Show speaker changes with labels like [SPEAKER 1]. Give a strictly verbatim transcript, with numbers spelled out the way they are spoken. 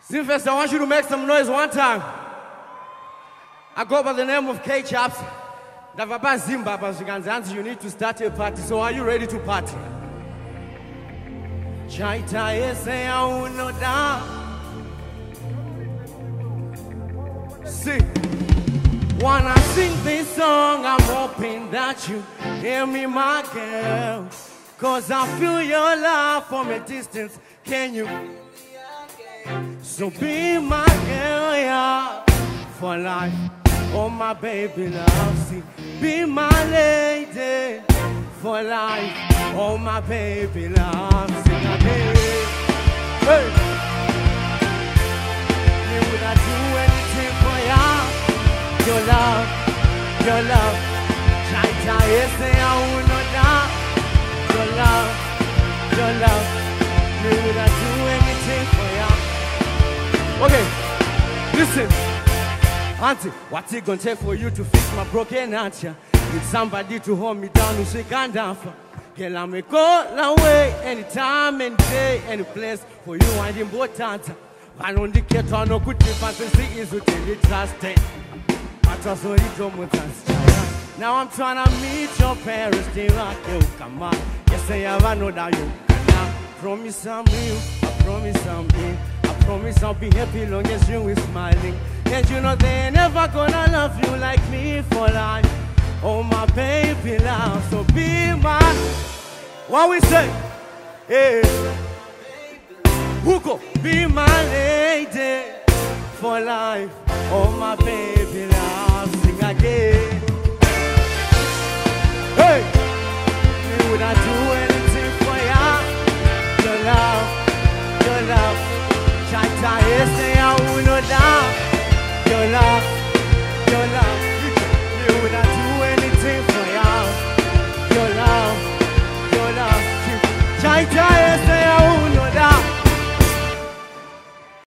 [SPEAKER 1] ZIMFEST, I want you to make some noise one time. I go by the name of Chaps. You need to start a party, so are you ready to party? See, when I sing this song, I'm hoping that you hear me, my girl. Cause I feel your love from a distance. Can you? So be my girl, yeah, for life. Oh, my baby love, see, be my lady for life. Oh, my baby love, sing again. Hey, me would I do anything for ya? Your love, your love. Try to say I would not die. Your love, your love. Me would I do anything for ya? Okay, listen. Auntie, what's it gonna take for you to fix my broken heart? Yeah? Need somebody to hold me down and shake and down for. Girl, I may go away anytime, any day, any place for you and important. I don't care to no good difference see is with the trusted. But also you don't now I'm trying to meet your parents, they rock you, come on. Yes, I ever know that you can. Promise I'm real, I promise I'm real. I promise I'll be happy long as you is smiling. And you know they're never gonna love you like me for life. Oh, my baby love, so be my. What we say? Hey, who go be my lady for life? Oh, my baby love, sing again. Hey, me would I do anything for ya? Your love, your love. Try to say I would not die. Your love, your love. You would not do anything for you. Your love, your love. Try to